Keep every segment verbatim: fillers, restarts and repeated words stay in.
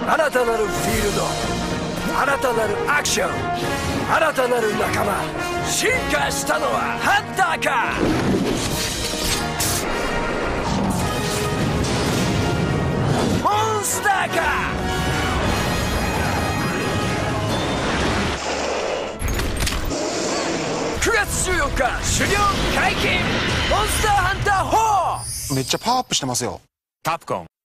新たなるフィールド、新たなるアクション、新たなる仲間。進化したのはハンターか、モンスターか。くがつじゅうよっか狩猟解禁、モンスターハンターフォー。 めっちゃパワーアップしてますよ。 カプコン。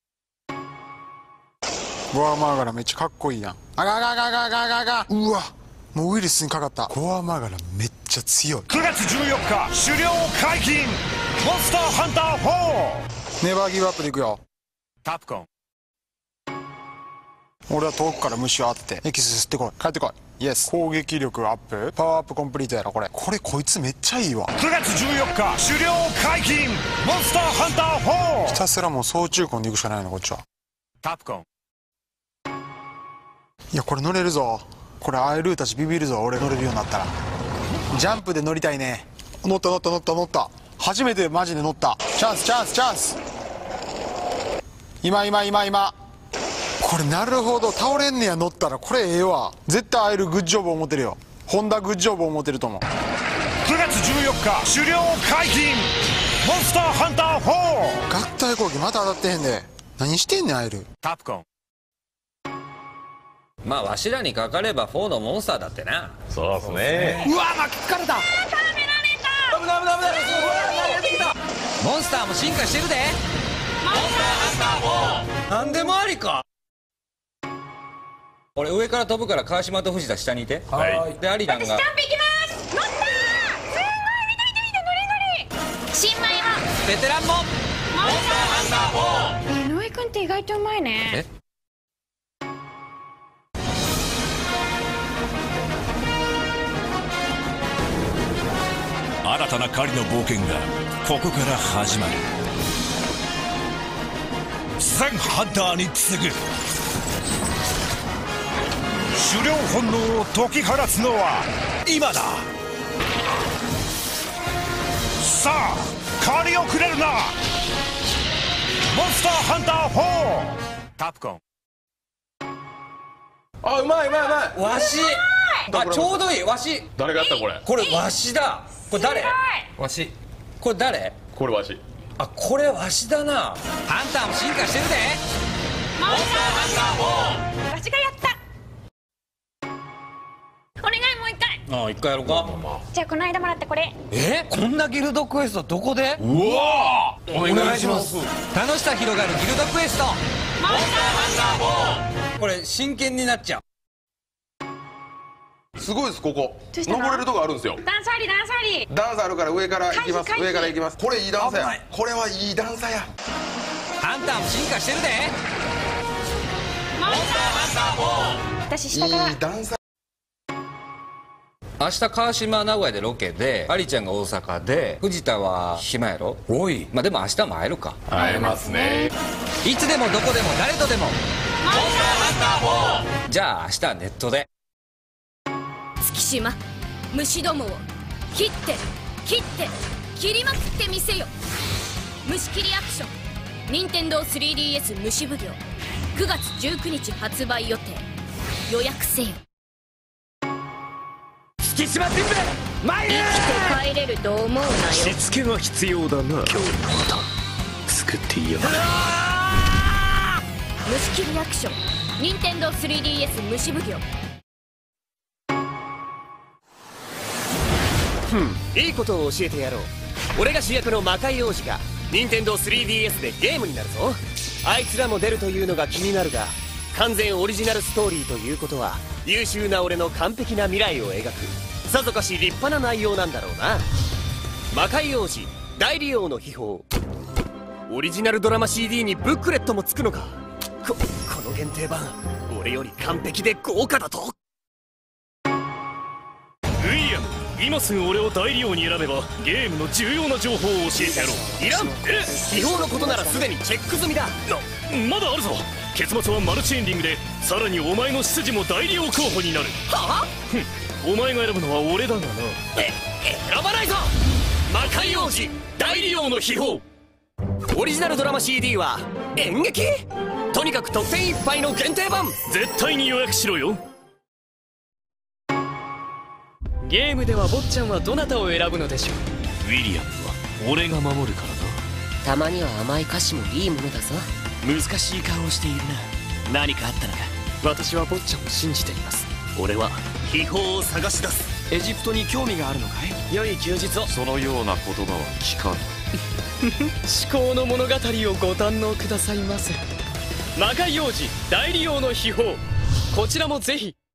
ゴアマーガラめっちゃかっこいいやん。あががががががが、うわ、もうウイルスにかかった。ゴアマーガラめっちゃ強い。 くがつじゅうよっか狩猟解禁、モンスターハンターフォー。 ネバーギブアップでいくよ。 カプコン。 俺は遠くから虫を当ててエキス吸ってこい。帰ってこい。イエス。攻撃力アップ、パワーアップコンプリートやろ。これこれこいつめっちゃいいわ。 くがつじゅうよっか狩猟解禁、モンスターハンターフォー。 ひたすらもう総中根でいくしかないのこっちは。 カプコン。 いやこれ乗れるぞ。これアイルーたちビビるぞ、俺乗れるようになったら。ジャンプで乗りたいね。乗った乗った乗った乗った、初めてマジで乗った。チャンスチャンスチャンス、今今今今。これなるほど、倒れんねや。乗ったらこれええわ。絶対アイルグッジョブ思ってるよ。ホンダグッジョブ思ってると思う。 くがつじゅうよっか狩猟解禁、モンスターハンターフォー。 合体攻撃また当たってへんで。何してんねんアイル。 カプコン。 まあわしらにかかればフォーのモンスターだってな。 そうっすね。 うわ巻きつかれた。 食べられた。 危ない危ない危ない。やってきた。 モンスターも進化してるで。 モンスターハンターフォー。 なんでもありか。俺上から飛ぶから川島と藤田下にいて。 はい。 でアリランが。 私ジャンプ行きます。乗ったー。すごい、見て見て見て、ノリノリ。新米はベテランも。 モンスターハンターフォー。井上君って意外とうまいね。 え新たな狩りの冒険がここから始まる。全ハンターに次ぐ狩猟本能を解き放つのは今だ。さあ狩りをくれるな、モンスターハンターフォー。カプコン。 あ、うまいうまいうまい。 わし。あ、ちょうどいい。わし。 誰がやったこれ。 これわしだ。これ誰？わし。これ誰？ これわし。 あ、これわしだな。ハンターも進化してるで。 モンスターハンターフォー。私がやった。お願い、もう一回。 ああ、一回やろうか。 じゃあこの間もらったこれ。 え？こんなギルドクエストどこで？ うわー、お願いします。 楽しさ広がるギルドクエスト。 モンスターハンターフォー。 これ真剣になっちゃう。 すごいです。ここどうしたの登れるとこあるんですよ。 段差あり、段差あり。 段差あるから上から行きます。 回避回避上から行きます。これいい段差や危ない。 これはいい段差や。 ハンターも進化してるで。 モンスターハンターフォー。私下からいい段差。 明日川島名古屋でロケで、アリちゃんが大阪で、藤田は暇やろ。おい。まあでも明日も会えるか。 会えますね。 いつでもどこでも誰とでも。 モンスターハンターフォー。 じゃあ明日はネットで。 月島虫どもを切って切って切りまくってみせよ。虫切りアクション任天堂 スリーディーエス 虫奉行くがつじゅうくにち発売予定。予約せよ。 月島全部前へ。 生きて帰れると思うなよ。 しつけが必要だな。今日のまた作っていいよ。 虫切りアクション任天堂 スリーディーエス 虫奉行。 いいことを教えてやろう。俺が主役の魔界王子が任天堂 スリーディーエス でゲームになるぞ。あいつらも出るというのが気になるが、完全オリジナルストーリーということは優秀な俺の完璧な未来を描く、さぞかし立派な内容なんだろうな。魔界王子大利用の秘宝、オリジナルドラマ シーディー にブックレットもつくのか。ここの限定版俺より完璧で豪華だと。 ウィリアム、今すぐ俺を大利用に選べばゲームの重要な情報を教えてやろう。 いらん。え秘宝のことならすでにチェック済みだ。 な、まだあるぞ。結末はマルチエンディングで、さらにお前の執事も大利用候補になる。 はふん、お前が選ぶのは俺だがな。 え選ばないぞ。魔界王子大利用の秘宝オリジナルドラマ シーディー は演劇ととにかく特典いっぱいの限定版。 絶対に予約しろよ。 ゲームでは坊ちゃんはどなたを選ぶのでしょう。 ウィリアムは俺が守るからな。 たまには甘い歌詞もいいものだぞ。 難しい顔をしているな。何かあったのか。私は坊ちゃんを信じています。 俺は秘宝を探し出す。 エジプトに興味があるのかい。良い休日を。 そのような言葉は聞かぬ。 至高の物語をご堪能くださいませ。魔界王子代理王の秘宝、こちらもぜひ。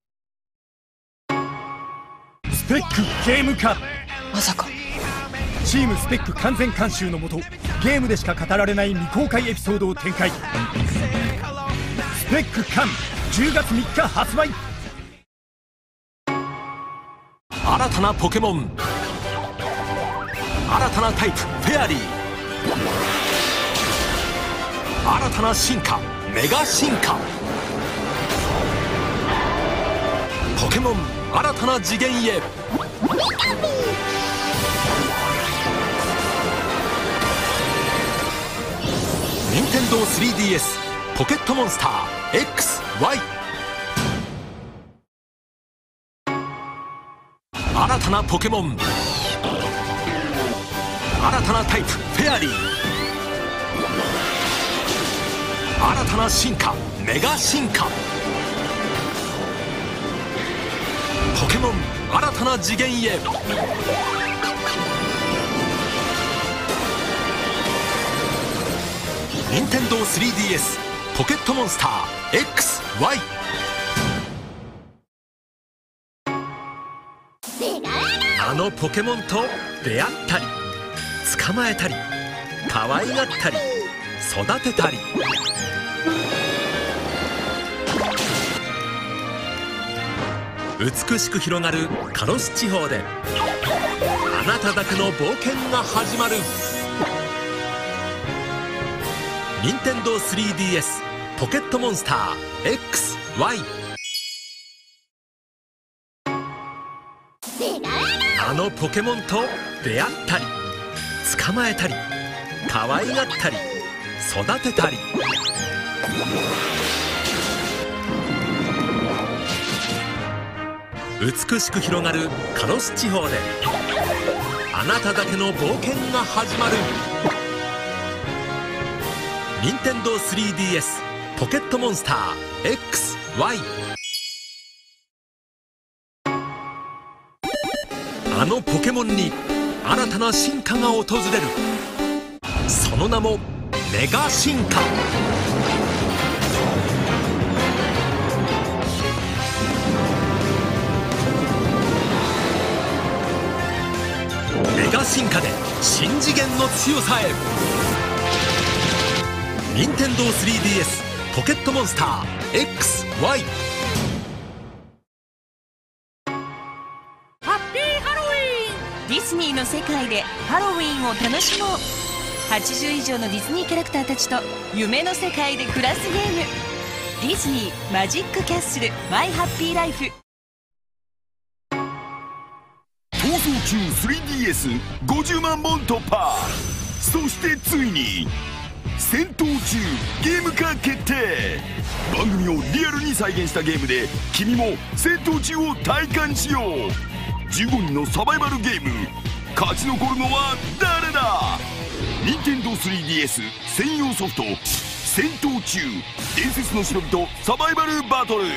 スペックゲーム化。 まさかチームスペック完全監修のもと、ゲームでしか語られない未公開エピソードを展開。スペックカンじゅうがつみっか発売。 新たなポケモン、新たなタイプフェアリー、新たな進化メガ進化。ポケモン新たな次元へ。ニンテンドー スリーディーエス ポケットモンスター エックスワイ。 新たなポケモン、新たなタイプフェアリー、新たな進化メガ進化。ポケモン新たな次元へ。ニンテンドー スリーディーエス ポケットモンスター エックスワイ。 あのポケモンと出会ったり捕まえたり可愛がったり育てたり、美しく広がるカロス地方であなただけの冒険が始まる。ニンテンドー スリーディーエス ポケットモンスター エックスワイ。 あのポケモンと出会ったり捕まえたり可愛がったり育てたり、美しく広がるカロス地方であなただけの冒険が始まる。ニンテンドー スリーディーエス ポケットモンスター エックスワイ。 あのポケモンに新たな進化が訪れる。その名もメガ進化。メガ進化で新次元の強さへ。ニンテンドー スリーディーエス ポケットモンスター エックスワイ。 ハッピーハロウィーン。ディズニーの世界でハロウィーンを楽しもう。はちじゅう以上のディズニーキャラクターたちと夢の世界で暮らすゲーム。ディズニーマジックキャッスルマイハッピーライフ。 逃走中 スリーディーエスごじゅうまんぼん突破。そしてついに戦闘中ゲーム化決定。番組をリアルに再現したゲームで君も戦闘中を体感しよう。じゅうごにんのサバイバルゲーム、勝ち残るのは誰だ。ニンテンドー スリーディーエス 専用ソフト戦闘中伝説の忍びとサバイバルバトル。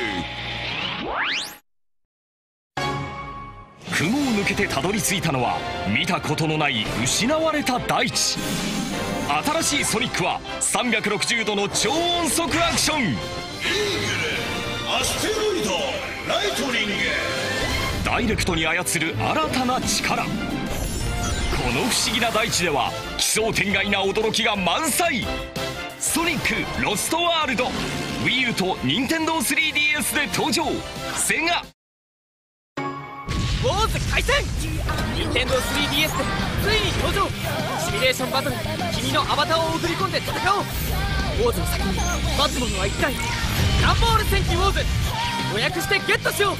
雲を抜けてたどり着いたのは見たことのない失われた大地。新しいソニックはさんびゃくろくじゅうどの超音速アクション。イーグル、アステロイド、ライトニング。ダイレクトに操る新たな力。この不思議な大地では奇想天外な驚きが満載。ソニックロストワールド Wii U と ニンテンドー スリーディーエス で登場。セガウォーズ開戦。ニンテンドー スリーディーエス でついに登場。シミュレーションバトル、君のアバターを送り込んで戦おう。ウォーズの先に待つものは一体。ランボール戦記ウォーズ、予約してゲットしよう。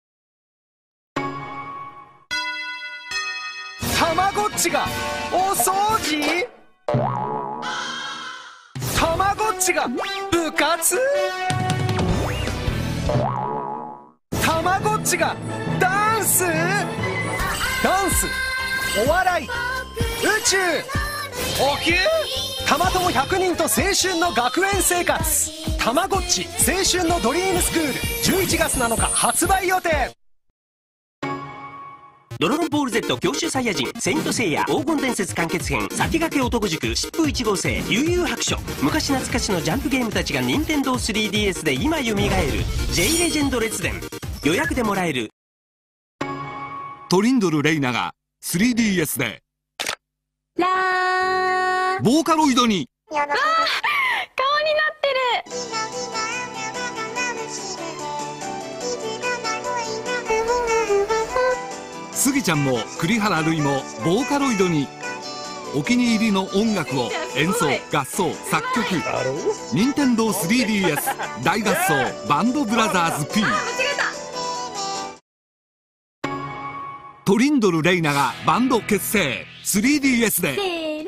たまごっちがお掃除、たまごっちが部勝つ。たまごっちがダンスダンスお笑い宇宙おきゅうたまともひゃくにんと青春の学園生活たまごっち青春のドリームスクールじゅういちがつなのか発売予定。 ドラゴンボール Z 教習サイヤ人セイントセイヤ黄金伝説完結編先駆け男塾疾風いち号生悠々白書昔懐かしのジャンプゲームたちが任天堂 スリーディーエス で今よみがえる J レジェンド列伝予約でもらえる。 トリンドルレイナが スリーディーエス でラーボーカロイドにやだ、あー顔になってる。 スギちゃんも栗原類もボーカロイドにお気に入りの音楽を演奏合奏作曲任天堂 スリーディーエス 大合奏バンドブラザーズ P トリンドルレイナがバンド結成 スリーディーエス でせーの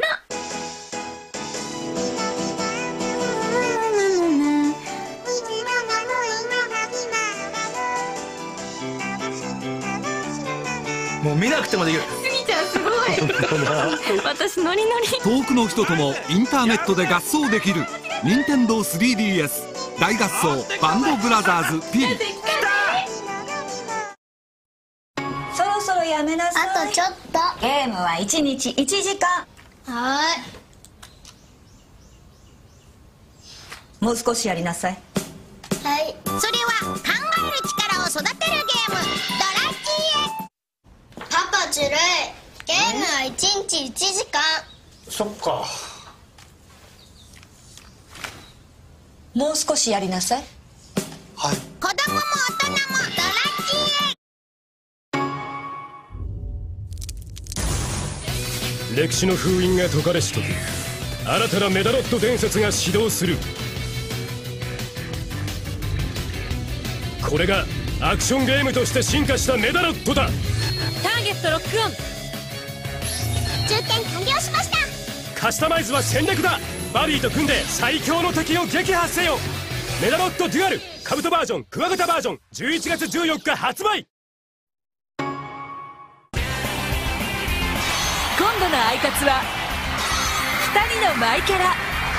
もう見なくてもできる。 スギちゃんすごい私ノリノリ。 遠くの人ともインターネットで合奏できる任天堂 スリーディーエス 大合奏バンドブラザーズ P。 そろそろやめなさい。 あとちょっと。 ゲームはいちにちいちじかん。 はもう少しやりなさい。 ーい。はい。それは考える力を育てるゲームドラッキーへ。パパずるい。ゲームはいちにちいちじかん。 そっか。 もう少しやりなさい。 子供も大人もドラッキーへ。 歴史の封印が解かれし時新たなメダロット伝説が始動する。これがアクションゲームとして進化したメダロットだ。 ターゲットロックオン。 充填完了しました。 カスタマイズは戦略だ。バリーと組んで最強の敵を撃破せよ。メダロットデュアルカブトバージョンクワガタバージョンじゅういちがつじゅうよっか発売。 今度のアイカツはふたりのマイキャラ。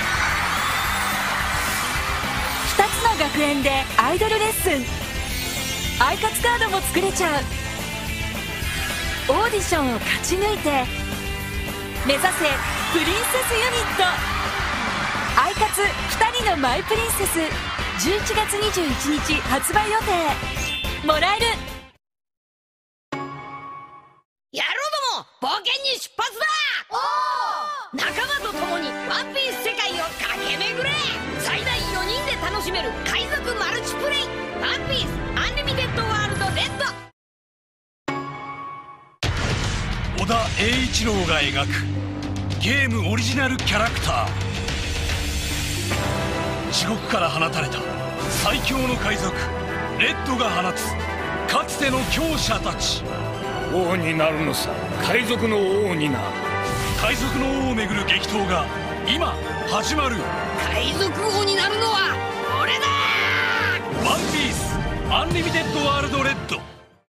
ふたつの学園でアイドルレッスン。アイカツカードも作れちゃう。オーディションを勝ち抜いて目指せプリンセスユニット。アイカツふたりのマイプリンセスじゅういちがつにじゅういちにち発売予定。もらえる。 野郎ども冒険に出発だ。仲間と共にワンピース世界を駆け巡れ。最大よにんで楽しめる海賊マルチプレイワンピースアンリミテッドワールドレッド。 小田栄一郎が描くゲームオリジナルキャラクター。地獄から放たれた最強の海賊レッドが放つかつての強者たち。 王になるのさ。海賊の王にな。 海賊の王をめぐる激闘が今始まる。 海賊王になるのは俺だ。 ワンピースアンリミテッドワールドレッド。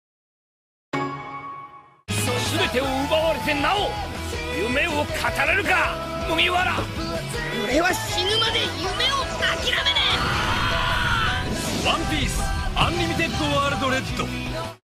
全てを奪われてなお夢を語れるか麦わら。 俺は死ぬまで夢を諦めねえ。 ワンピースアンリミテッドワールドレッド。